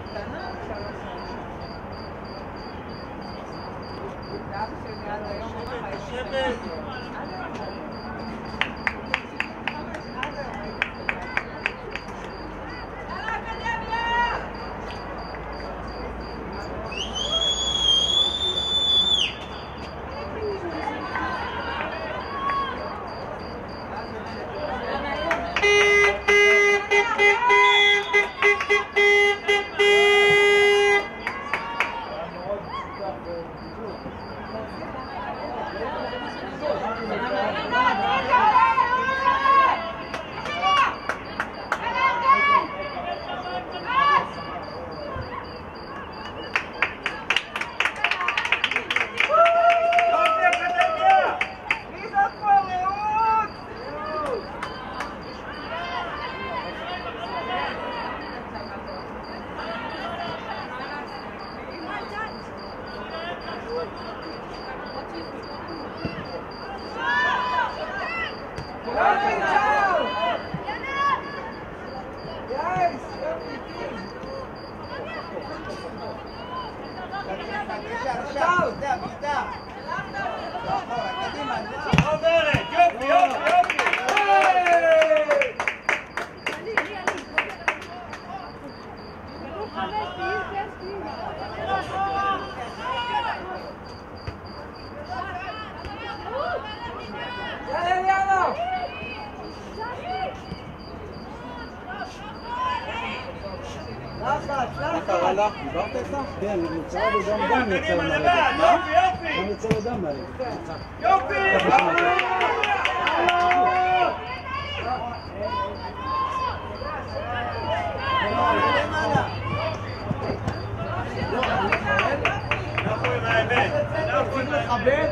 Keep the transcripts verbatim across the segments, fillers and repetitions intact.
כן, נמצא וגם גם יוצא מהרגע. יופי, יופי! גם יוצא וגם מהרגע. יופי! אנחנו עם האמת. אנחנו עם האמת.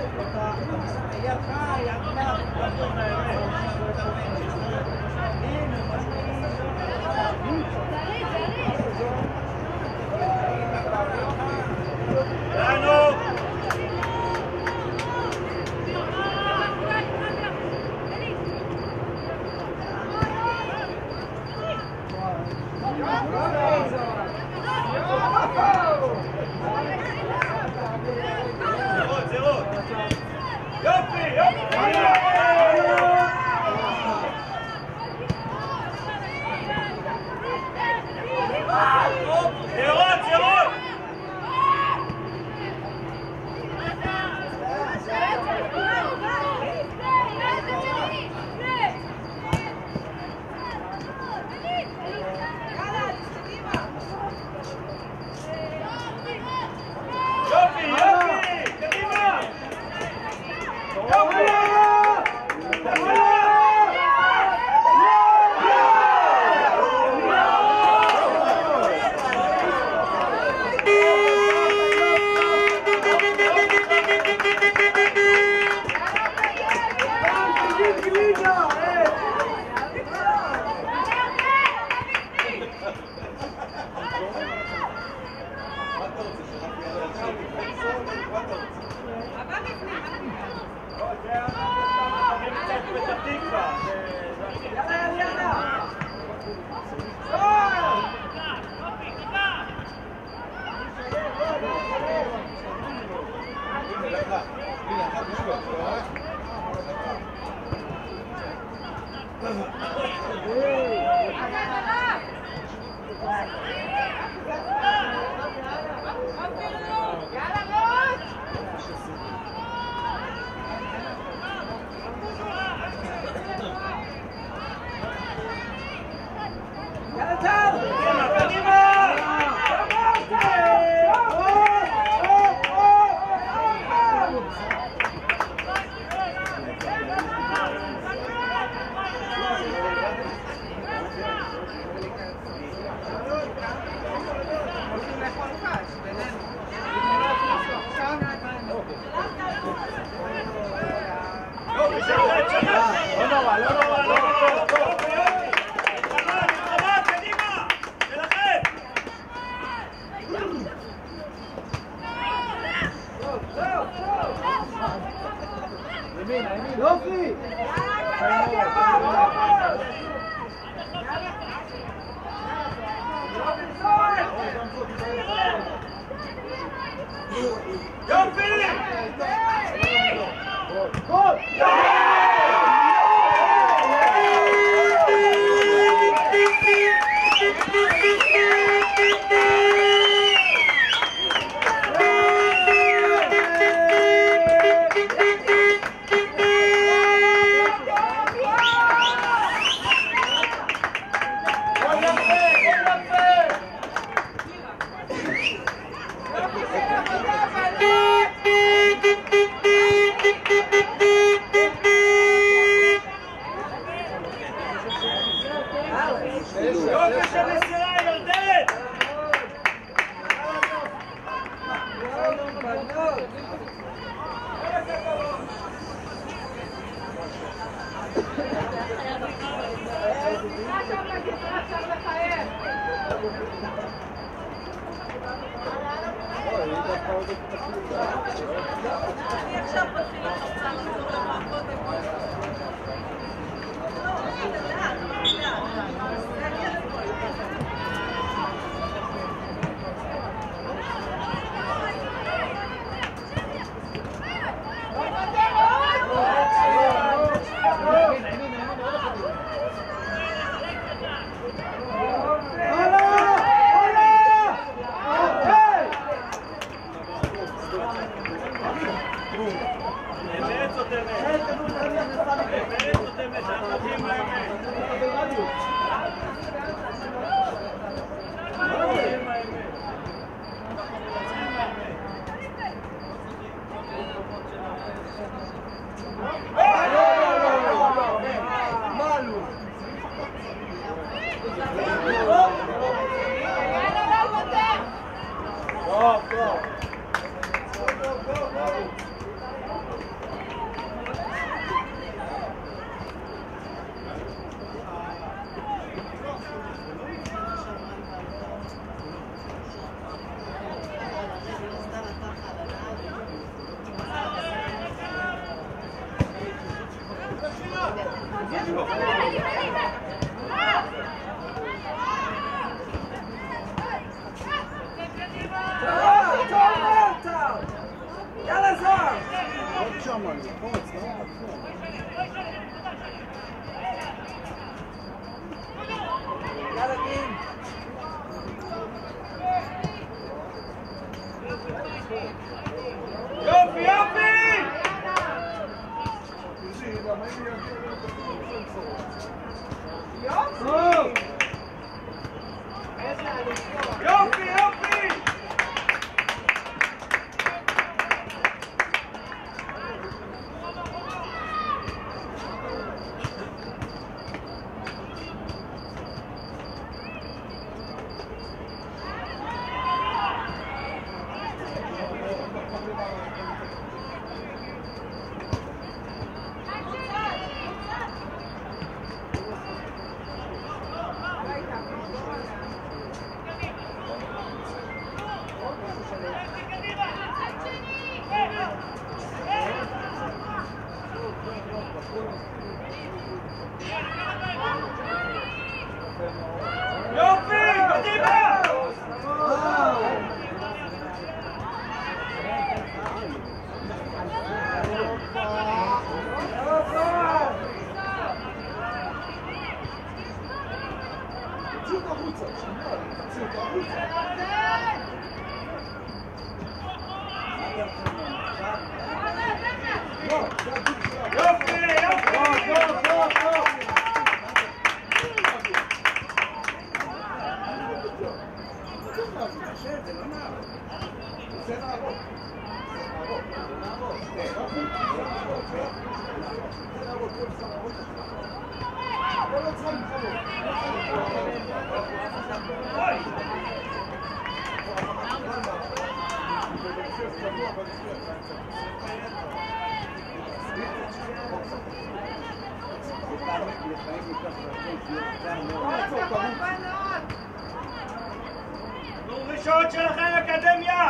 ראשון שלכם אקדמיה!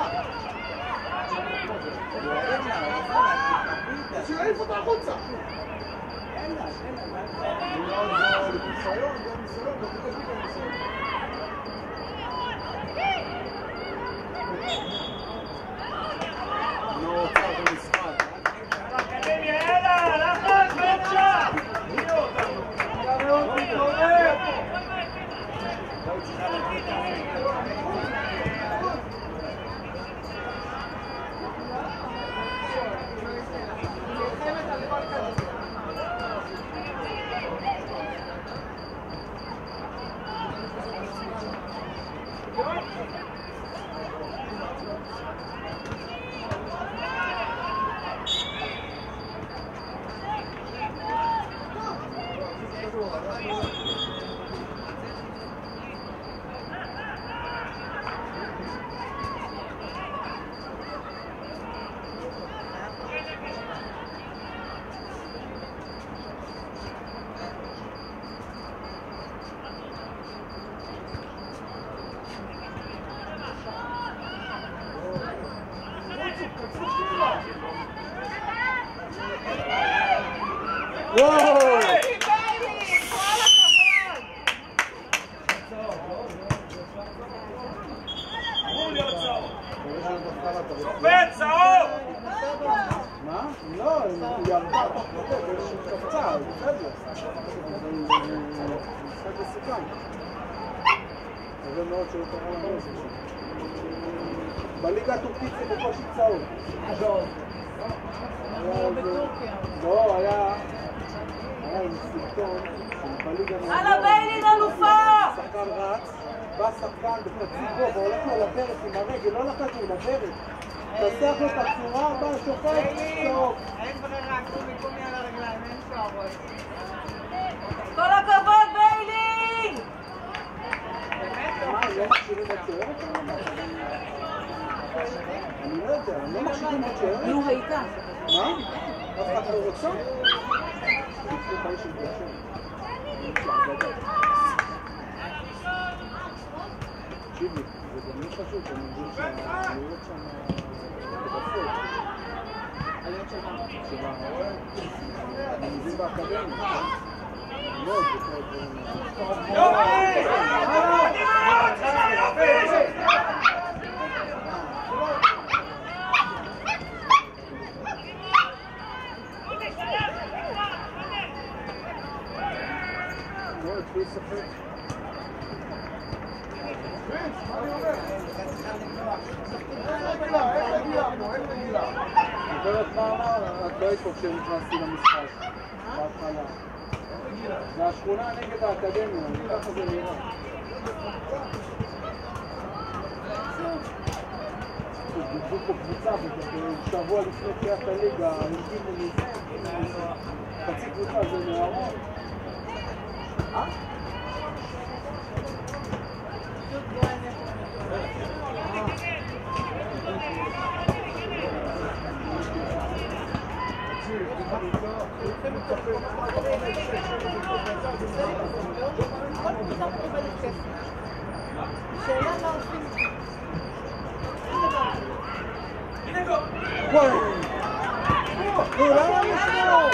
שיעיף אותה החוצה. אין לה, אין לה. זה ניסיון, זה ניסיון, זה תגיד הניסיון. לא רוצה במשחק. אקדמיה, יאללה, לחץ, בבקשה! תראו אותנו. לא מתעורר! לא צריכה להגיד שופט, צהוב! מה? לא, היא ירדה תוך כדי, באיזושהי קפצה, בסדר. זה משחק מסוכן. זה מאוד שהוא קרא לנו את זה שם. בליגה הטורקית זה בקושי צהוב. לא, היה... היה עם סרטון בליגה... הלאה ביילין אלופה! שחקן רץ, בא שחקן בחצי גובה, הולך לו לברך עם הרגל, לא לקח לו לברך. תסתח לו את הצורה, בא השופט, סטופ. אין ברירה, קומי קומי על הרגליים, אין שערות. כל הכבוד ביילין! מה, הם לא מקשיבים בצערת? אני לא יודע, הם לא מקשיבים בצערת? נו, הייתה. מה? אף אחד לא רוצה? תקחו חיים של גרשם. תקשיבי, זה גם לא חשוב, אני מבין שהעלויות שם בדפות. עלויות של מה? של ההרעה. אני מבין באקדמיה. לא, זה טוב. יופי! יופי! לא, תפי ספק. גברת מה אמר? את לא היית פה כשנכנסתי למשחק. בהתחלה. זה השכונה נגד האקדמיה, ככה זה נראה. גידלו פה קבוצה, שבוע לפני תחיית הליגה, הגידו מזה, חצי קבוצה זה נערות. אה? שאלה מה עושים? הנה גול! וואי! כולם ישמעו!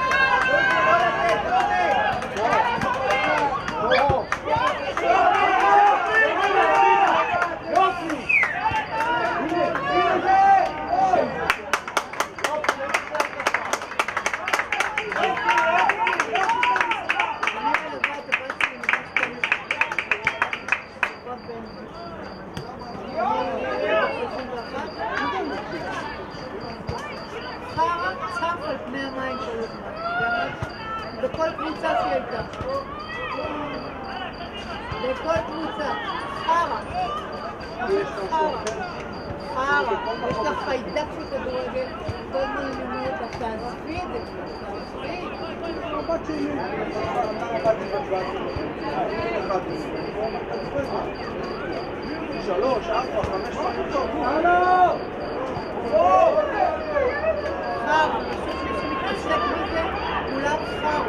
בכל קבוצה שהיא הייתה. בכל קבוצה. חרה. חרה. חרה. יש לך חיידק של כדורגל, כל הזמן לימדו אותך, תעזבי את זה. תעזבי. הבת שלי. באתי בבת שלוש, ארבע, חמש, שנים. הלו! חרה. שמתעסק בזה, כולם חרה.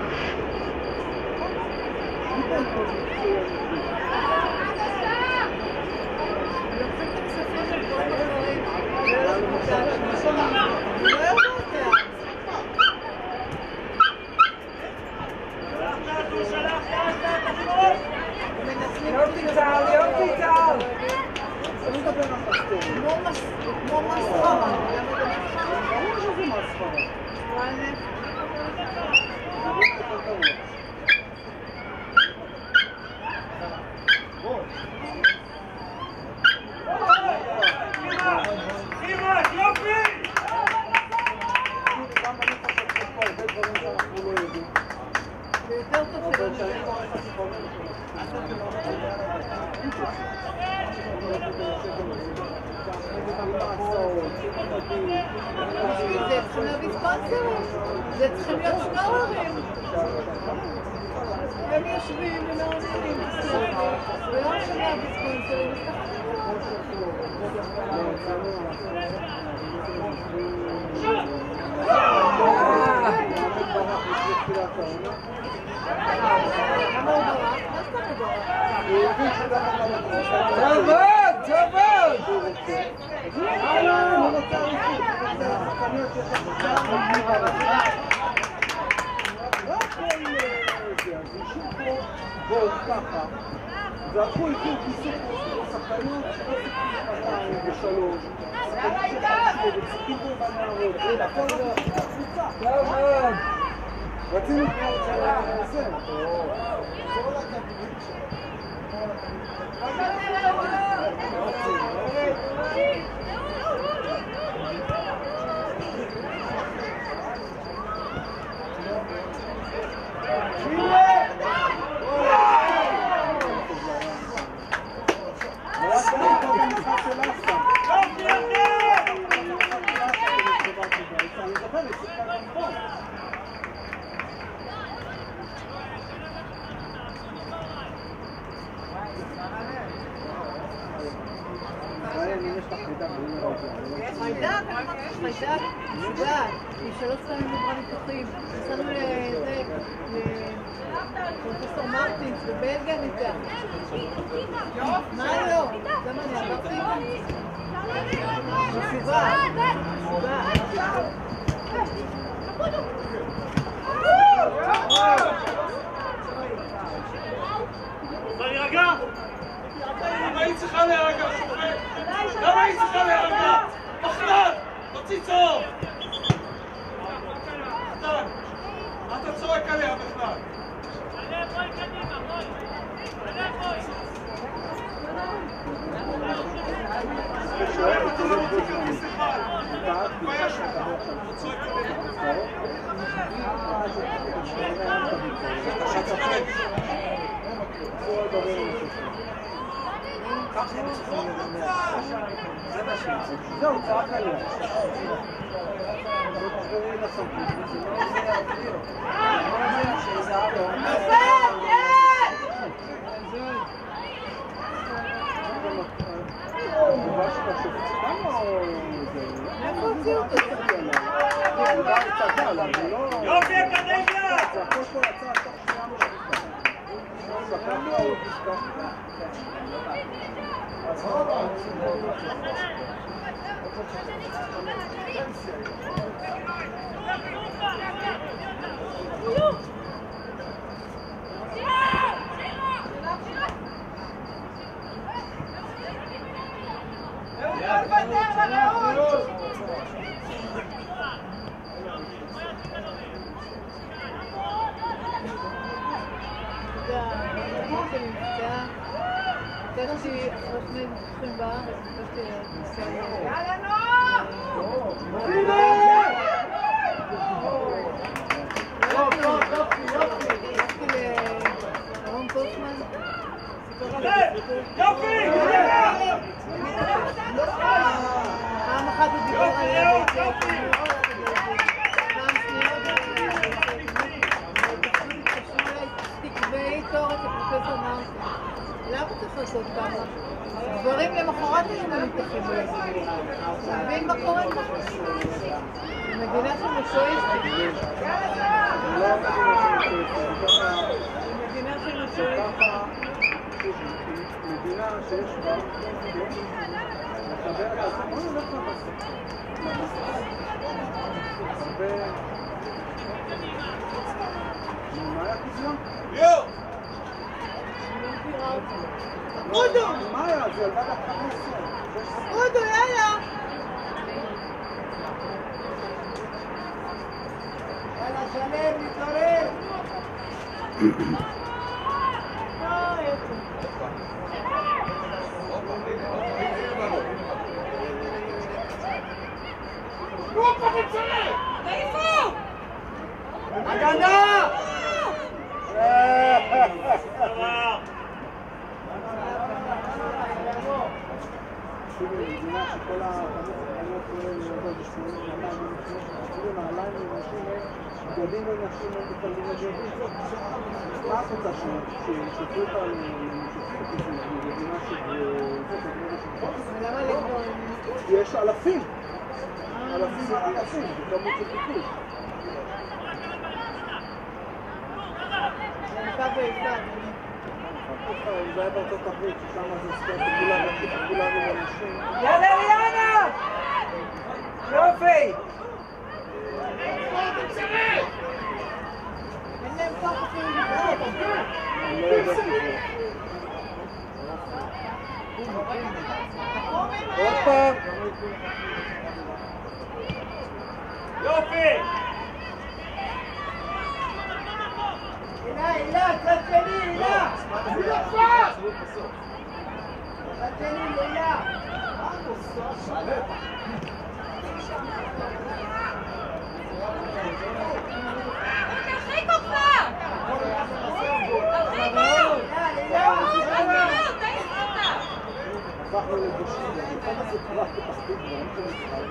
לוקחים את הכספים של כל הדברים. הצד השני. הוא לא יודע אותה. יופי צהל, יופי צהל. אני מדבר על מסתורת. כמו מסחרה. ברור שזה מסחרה. וואלה. זה צריכים להביא ספונסרים, זה צריכים להיות שנוררים. הם יושבים ומעוניינים בסדר, ולא צריכים להביא ספונסרים. למה הוא ברח? מה סתם הוא ברח? טוב, טוב. בואו ככה, והלכו הגיעו כיסוק שחקניות שלא שיחקו בשלוש, שחקנים שחקו ושיחקו בנערות, הכל לא קבוצה. טוב מאוד. רצינו כבר זה. כל הכדורים חיידק, חיידק, משוגעת, היא שלוש פעמים עברה ניתוחים, נסענו לזה, לפרופסור מרטינס בבלגיה ניתח. מה לא? למה אני עברתי? משוגעת, משוגעת. רוצה להירגע? למה היא צריכה להירגע? למה היא צריכה להירגע? פחדן! תוציא צהוב! פחדן! אתה צועק עליה בכלל! זהו, צעק עליה. לא תחזרי לסמכות. יופי, אקדמיה! זה הכל פה יצא תוך שנייה משפטה. שחקן לא הוא פסקה. יצאתי אחרי שני ניתוחים בארץ, יצאתי לניסיון. יאללה נור! הלכתי לרון קופמן. יופי! פעם אחת הוא דיבר עליה ביצעת, פעם שנייה תקבעי תור את הפרופסור מרטין. למה צריך לעשות ככה? דברים למחרת היו מנותחים בלזים. מבין מה קורה כאן? מדינה של משואיסטים. מדינה של משואיסטים. מדינה שיש בה, מקבלת על זה, בואו נלך לבסוף. זה ילדה בת חמש עשרה. אודו, יאללה. יאללה, שלם, נתעורר. הגנה! אפילו מדינה שכל החנות החנויות יודעות בשמונים שנתיים אפילו נעליים לנשים בגדים לנשים הם מתקרבים לג'ובים. מה את רוצה ששתו אותה למשתפים במדינה למה לגדול? יש אלפים אלפים אלפים זה כמות של ביקוש. נקה ואיתה. זה היה בארצות הברית, ששם זה ספורט פופולרי לנשים. יאללה, ליאנה! יופי! אין להם כוח אפילו לבדוק. אני לא יודע כזה. עוד פעם! יופי! הילה, הילה, צד שני, הילה! צד שני, הילה! תרחיק אותך! תרחיק אותך! תעיף אותה! הפכנו לגושים, כמה זה קרה כתחתית דברים שמשחק.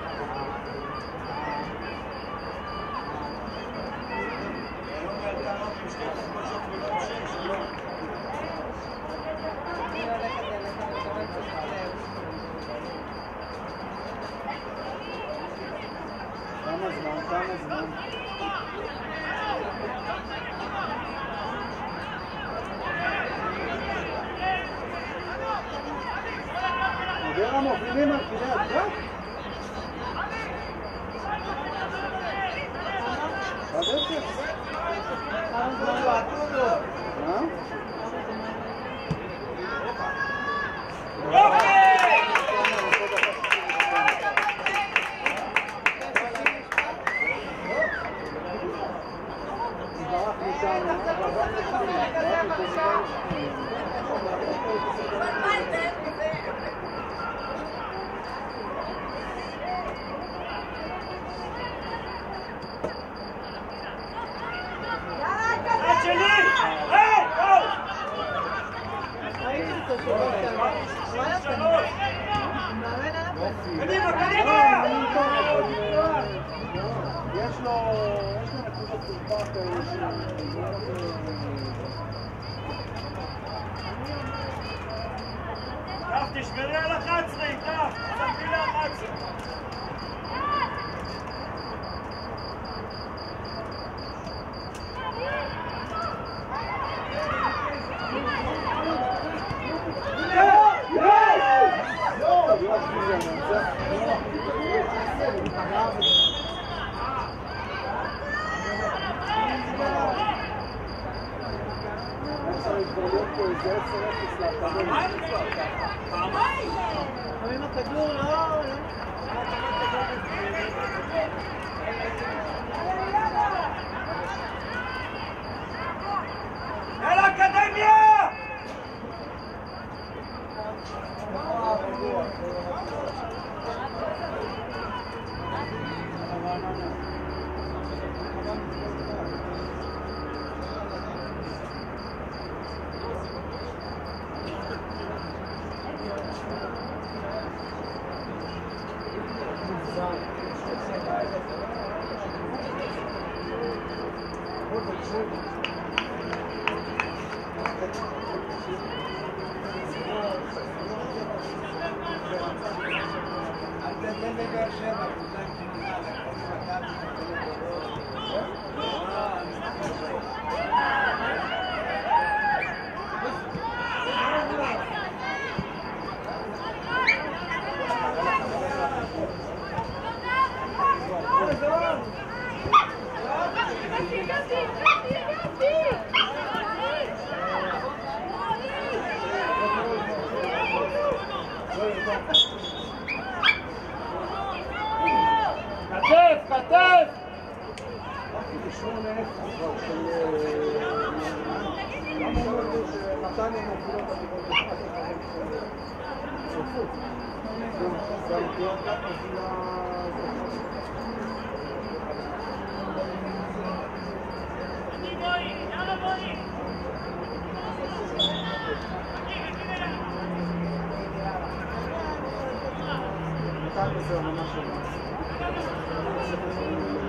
כמה זמן, כמה זמן. מודרה מובילים על קריית גת? קדימה, קדימה! יש לו, יש לו נקודות תורפה כאלה ש... טף, תשמרי על אחת עשרה, טף, תשמרי על אחת עשרה. לפעמים הכדור לא... יאללה, אקדמיה! עוטף! שמונה אפס כבר של... למה אומר לי שנתניה מובילות הטיפול בשעת החיים של צפות? גם תהיה קצת מובילה... נתניה זה המנה שלנו.